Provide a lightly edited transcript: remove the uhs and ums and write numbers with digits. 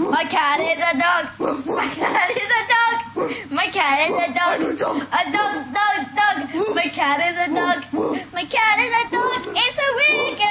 My cat is a dog. My cat is a dog. My cat is a dog. A dog, dog, dog. My cat is a dog. My cat is a dog. It's a weekend.